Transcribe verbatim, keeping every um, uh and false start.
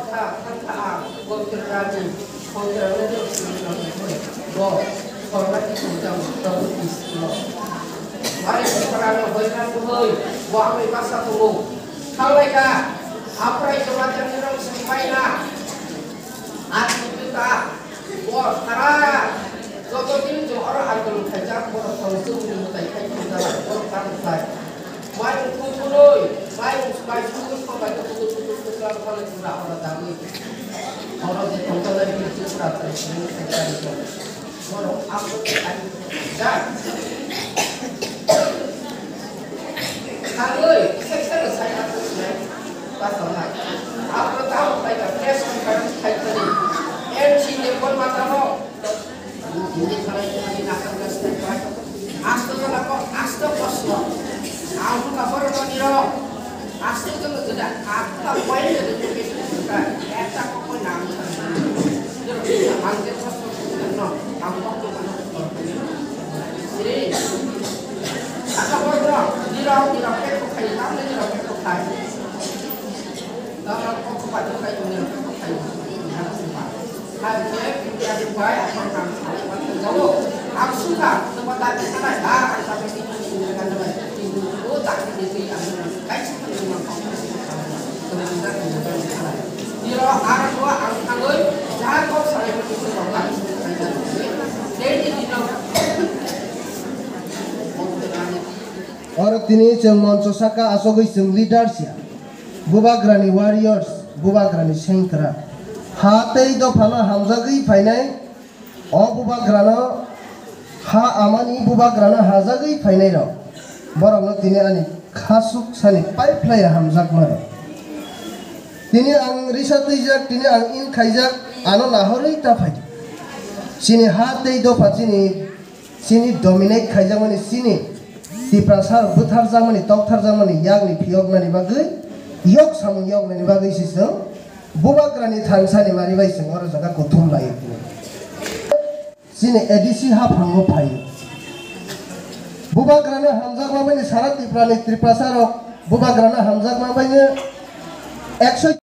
kota kota wakil raja wakil raja lo korban itu jam terus lo mari sekarang berjalan kembali wahai masa tunggu kalau apa yang macam orang sempurna hati kita wah karena kalau ini cuma orang akan kerja orang langsung diminta kita orang kerja main kumpuloi main main fokus pembaca fokus-fokus kelar kalau tidak orang tahu orang di tempat lain itu sudah terjadi sekarang orang apa dan kalau saya saya pasangan apa tahu mereka press conference tadi M C depan mata lo ini kalau ini akan bersedia asto kalau kok asto koslo aku kabar tadi lo asto kalau tidak apa poin dari itu kita kita kok menang jadi angkat satu no aku waktu ini apa kabar di lo di lo pekok kayak kamu di lo pekok kayak kalau kau pada kayak ini kau kayak ini harus sempat. Harusnya kita dibuat atau kami saling berjauh. Aku suka tempat tadi sana dah sampai sini dengan dengan itu itu tak itu yang kayak seperti memang kau kemudian kemudian sana. Di luar arah dua arah kangoi jangan kau saling begitu kau kami jadi di dalam. Orang ini cuma sosaka asogoi sem leadership. Bubagrani warriors, bubagrani sengkra. Hati itu fana hamzagi fainai. Oh bubagrana, ha amani bubagrana hazagi fainai ro. Borang lo tini ani khasuk sani pipeline hamzak mare. Tini ang risat ijak, tini ang in kaijak, ano nahori ta fai. Sini hati itu fa sini, sini dominate kaijak mani sini. Di prasar buthar jamani, tokthar jamani, yagni piyok nani bagai. Yok samung yok nani bagai siseng, bubagrani thansani mari bai seng orang jaga kutum lai. Sini edisi hap hango pai. Bubagrani hamzak mabai ni syarat tiprani triprasarok, bubagrani hamzak mabai ni ekso